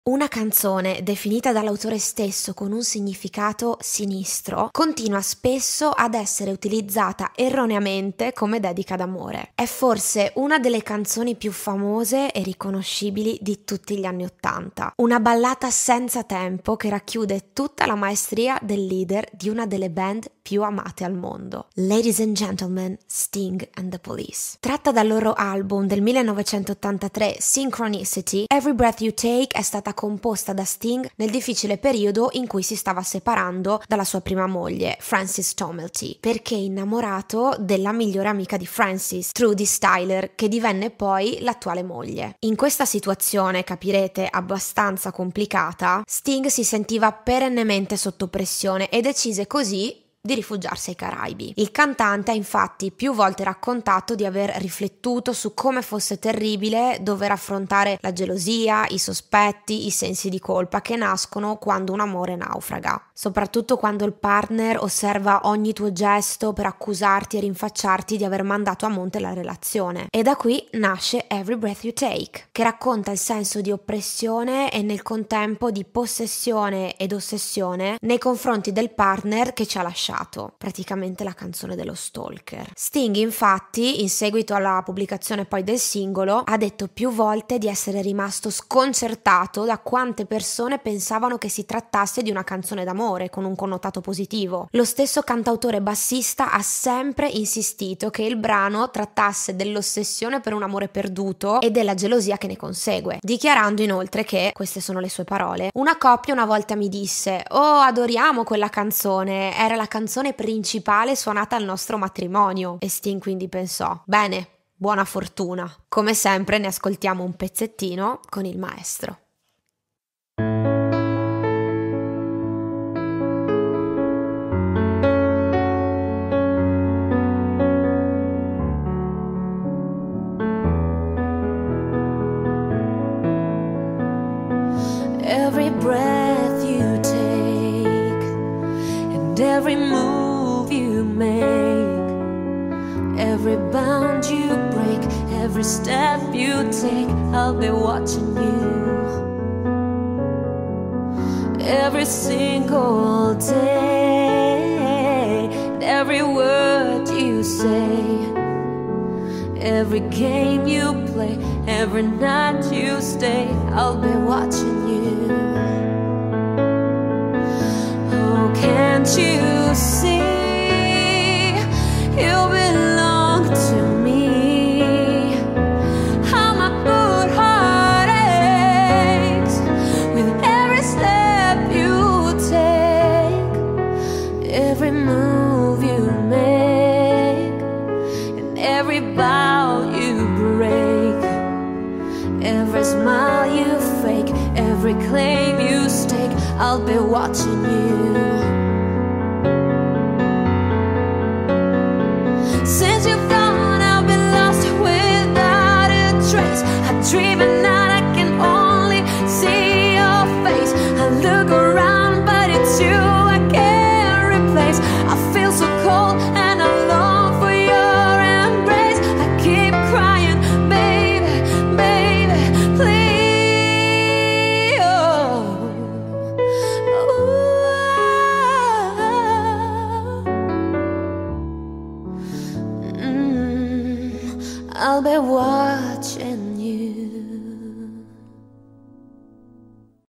Una canzone definita dall'autore stesso con un significato sinistro continua spesso ad essere utilizzata erroneamente come dedica d'amore. È forse una delle canzoni più famose e riconoscibili di tutti gli anni '80, una ballata senza tempo che racchiude tutta la maestria del leader di una delle band più amate al mondo. Ladies and Gentlemen, Sting and the Police. Tratta dal loro album del 1983 Synchronicity, Every Breath You Take è stata composta da Sting nel difficile periodo in cui si stava separando dalla sua prima moglie, Frances Tomelty, perché innamorato della migliore amica di Frances, Trudy Styler, che divenne poi l'attuale moglie. In questa situazione, capirete, abbastanza complicata, Sting si sentiva perennemente sotto pressione e decise così di rifugiarsi ai Caraibi. Il cantante ha infatti più volte raccontato di aver riflettuto su come fosse terribile dover affrontare la gelosia, i sospetti, i sensi di colpa che nascono quando un amore naufraga, soprattutto quando il partner osserva ogni tuo gesto per accusarti e rinfacciarti di aver mandato a monte la relazione. E da qui nasce Every Breath You Take, che racconta il senso di oppressione e nel contempo di possessione ed ossessione nei confronti del partner che ci ha lasciato. Praticamente la canzone dello stalker. Sting infatti, in seguito alla pubblicazione poi del singolo, ha detto più volte di essere rimasto sconcertato da quante persone pensavano che si trattasse di una canzone d'amore con un connotato positivo. Lo stesso cantautore bassista ha sempre insistito che il brano trattasse dell'ossessione per un amore perduto e della gelosia che ne consegue, dichiarando inoltre che, queste sono le sue parole, una coppia una volta mi disse: "Oh, adoriamo quella canzone, era la canzone principale suonata al nostro matrimonio". E Sting quindi pensò: bene, buona fortuna. Come sempre ne ascoltiamo un pezzettino con il maestro. Every breath you take and every move you make, every bound you break, every step you take, I'll be watching you. Every single day, and every word you say, every game you play, every night you stay, I'll be watching you. Oh, can't you see you belong to me? How my good heart aches with every step you take, every move you make, and every bow you break, every smile you fake, every claim you stake, I'll be watching you.